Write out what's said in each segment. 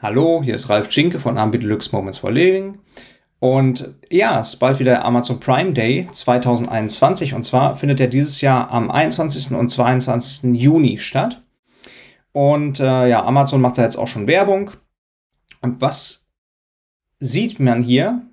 Hallo, hier ist Ralf Tschinke von Ambi Deluxe Moments for Living. Und ja, es ist bald wieder Amazon Prime Day 2021. Und zwar findet er dieses Jahr am 21. und 22. Juni statt. Und ja, Amazon macht da jetzt auch schon Werbung. Und was sieht man hier?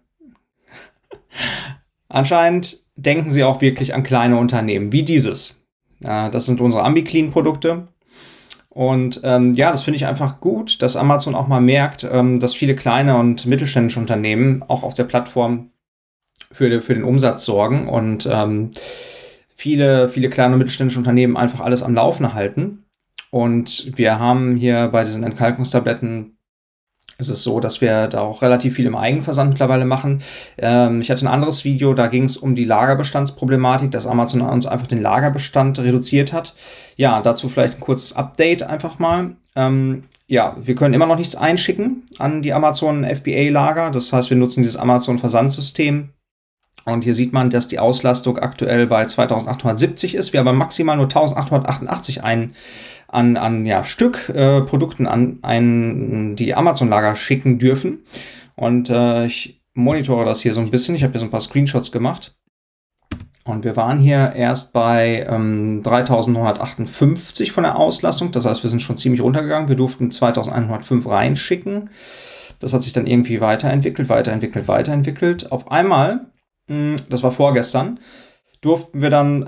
Anscheinend denken sie auch wirklich an kleine Unternehmen wie dieses. Das sind unsere AmbiClean-Produkte. Und ja, das finde ich einfach gut, dass Amazon auch mal merkt, dass viele kleine und mittelständische Unternehmen auch auf der Plattform für den Umsatz sorgen und viele kleine und mittelständische Unternehmen einfach alles am Laufen halten. Und wir haben hier bei diesen Entkalkungstabletten, ist es so, dass wir da auch relativ viel im Eigenversand mittlerweile machen. Ich hatte ein anderes Video, da ging es um die Lagerbestandsproblematik, dass Amazon uns einfach den Lagerbestand reduziert hat. Ja, dazu vielleicht ein kurzes Update einfach mal. Ja, wir können immer noch nichts einschicken an die Amazon FBA-Lager. Das heißt, wir nutzen dieses Amazon-Versandsystem. Und hier sieht man, dass die Auslastung aktuell bei 2870 ist. Wir aber maximal nur 1888 Produkten an die Amazon-Lager schicken dürfen. Und ich monitore das hier so ein bisschen. Ich habe hier so ein paar Screenshots gemacht. Und wir waren hier erst bei 3958 von der Auslastung. Das heißt, wir sind schon ziemlich runtergegangen. Wir durften 2105 reinschicken. Das hat sich dann irgendwie weiterentwickelt. Auf einmal, das war vorgestern, durften wir dann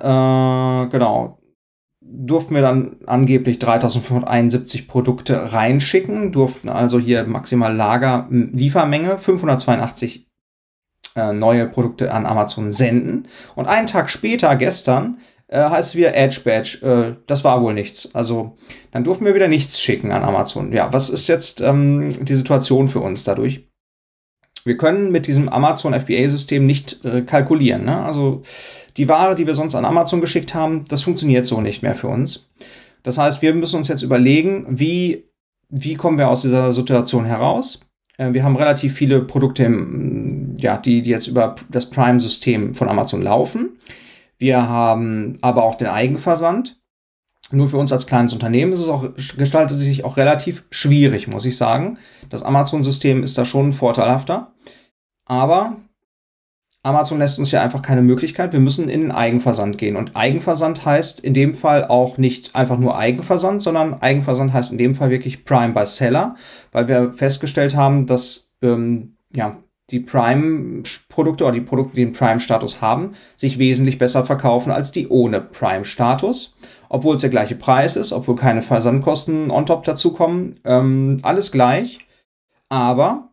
angeblich 3571 Produkte reinschicken, durften also hier maximal Liefermenge 582 neue Produkte an Amazon senden. Und einen Tag später, gestern, heißt es wieder Edge Badge, das war wohl nichts. Also dann durften wir wieder nichts schicken an Amazon. Ja, was ist jetzt die Situation für uns dadurch? Wir können mit diesem Amazon FBA-System nicht kalkulieren, ne? Also die Ware, die wir sonst an Amazon geschickt haben, das funktioniert so nicht mehr für uns. Das heißt, wir müssen uns jetzt überlegen, wie kommen wir aus dieser Situation heraus? Wir haben relativ viele Produkte, die jetzt über das Prime-System von Amazon laufen. Wir haben aber auch den Eigenversand. Nur für uns als kleines Unternehmen gestaltet es sich auch relativ schwierig, muss ich sagen. Das Amazon-System ist da schon vorteilhafter. Aber Amazon lässt uns ja einfach keine Möglichkeit. Wir müssen in den Eigenversand gehen. Und Eigenversand heißt in dem Fall auch nicht einfach nur Eigenversand, sondern Eigenversand heißt in dem Fall wirklich Prime by Seller, weil wir festgestellt haben, dass die Prime-Produkte oder die Produkte, die einen Prime-Status haben, sich wesentlich besser verkaufen als die ohne Prime-Status. Obwohl es der gleiche Preis ist, obwohl keine Versandkosten on top dazukommen. Alles gleich. Aber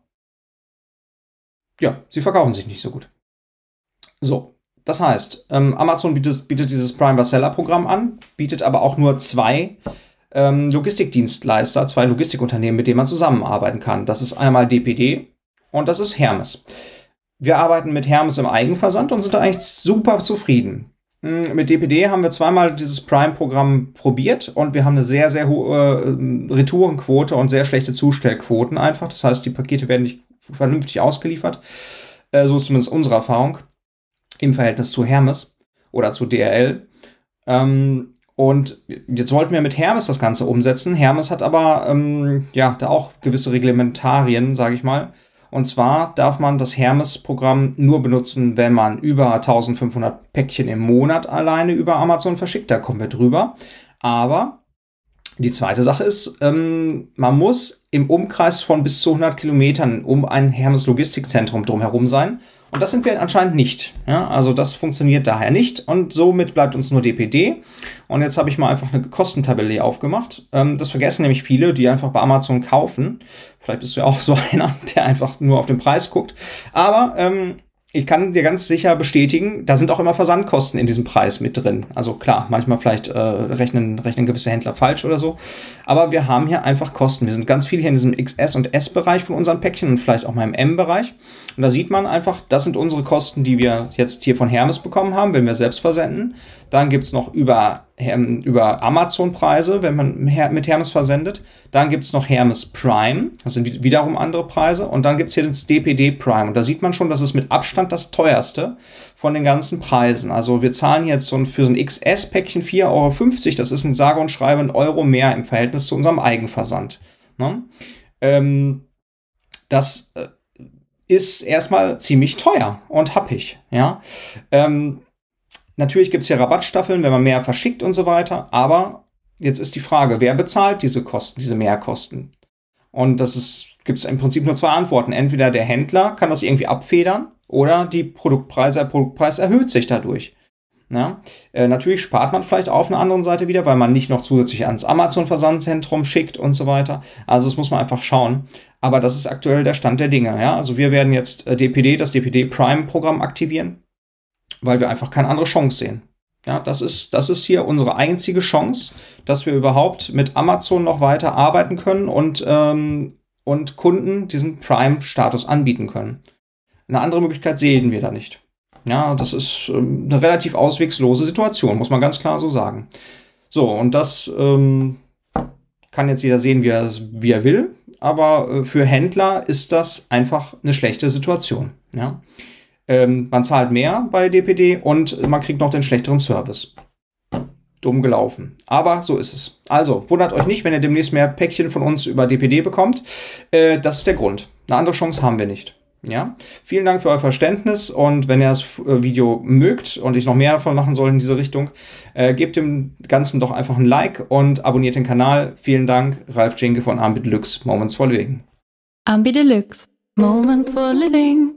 ja, sie verkaufen sich nicht so gut. So, das heißt, Amazon bietet dieses Prime by Seller Programm an, bietet aber auch nur zwei Logistikdienstleister, zwei Logistikunternehmen, mit denen man zusammenarbeiten kann. Das ist einmal DPD und das ist Hermes. Wir arbeiten mit Hermes im Eigenversand und sind da eigentlich super zufrieden. Mit DPD haben wir zweimal dieses Prime-Programm probiert und wir haben eine sehr, sehr hohe Retourenquote und sehr schlechte Zustellquoten einfach. Das heißt, die Pakete werden nicht vernünftig ausgeliefert. So ist zumindest unsere Erfahrung im Verhältnis zu Hermes oder zu DRL. Und jetzt wollten wir mit Hermes das Ganze umsetzen. Hermes hat aber da auch gewisse Reglementarien, sage ich mal. Und zwar darf man das Hermes-Programm nur benutzen, wenn man über 1500 Päckchen im Monat alleine über Amazon verschickt. Da kommen wir drüber. Aber die zweite Sache ist, man muss im Umkreis von bis zu 100 Kilometern um ein Hermes-Logistikzentrum drumherum sein. Und das sind wir anscheinend nicht. Ja, also das funktioniert daher nicht. Und somit bleibt uns nur DPD. Und jetzt habe ich mal einfach eine Kostentabelle hier aufgemacht. Das vergessen nämlich viele, die einfach bei Amazon kaufen. Vielleicht bist du ja auch so einer, der einfach nur auf den Preis guckt. Aber ich kann dir ganz sicher bestätigen, da sind auch immer Versandkosten in diesem Preis mit drin. Also klar, manchmal vielleicht rechnen gewisse Händler falsch oder so. Aber wir haben hier einfach Kosten. Wir sind ganz viel hier in diesem XS- und S-Bereich von unseren Päckchen und vielleicht auch mal im M-Bereich. Und da sieht man einfach, das sind unsere Kosten, die wir jetzt hier von Hermes bekommen haben, wenn wir selbst versenden. Dann gibt's noch über Amazon-Preise, wenn man mit Hermes versendet. Dann gibt's noch Hermes Prime, das sind wiederum andere Preise. Und dann gibt's hier das DPD Prime. Und da sieht man schon, das ist mit Abstand das teuerste von den ganzen Preisen. Also wir zahlen jetzt für so ein XS-Päckchen 4,50 €. Das ist ein sage und schreibe €1 mehr im Verhältnis zu unserem Eigenversand. Ne? Das ist erstmal ziemlich teuer und happig, ja. Natürlich gibt es hier Rabattstaffeln, wenn man mehr verschickt und so weiter, aber jetzt ist die Frage, wer bezahlt diese Kosten, diese Mehrkosten? Und gibt es im Prinzip nur zwei Antworten. Entweder der Händler kann das irgendwie abfedern oder der Produktpreis erhöht sich dadurch. Ja? Natürlich spart man vielleicht auf einer anderen Seite wieder, weil man nicht noch zusätzlich ans Amazon-Versandzentrum schickt und so weiter. Also das muss man einfach schauen. Aber das ist aktuell der Stand der Dinge. Ja? Also wir werden jetzt das DPD Prime-Programm aktivieren, weil wir einfach keine andere Chance sehen. Ja, das ist hier unsere einzige Chance, dass wir überhaupt mit Amazon noch weiter arbeiten können und Kunden diesen Prime-Status anbieten können. Eine andere Möglichkeit sehen wir da nicht. Ja, das ist eine relativ auswegslose Situation, muss man ganz klar so sagen. So, und das kann jetzt jeder sehen, wie er will, aber für Händler ist das einfach eine schlechte Situation. Ja? Man zahlt mehr bei DPD und man kriegt noch den schlechteren Service. Dumm gelaufen. Aber so ist es. Also, wundert euch nicht, wenn ihr demnächst mehr Päckchen von uns über DPD bekommt. Das ist der Grund. Eine andere Chance haben wir nicht. Ja? Vielen Dank für euer Verständnis und wenn ihr das Video mögt und ich noch mehr davon machen soll in diese Richtung, gebt dem Ganzen doch einfach ein Like und abonniert den Kanal. Vielen Dank, Ralf Jenke von Ambi Deluxe, Moments for Living. Ambi Deluxe, Moments for Living.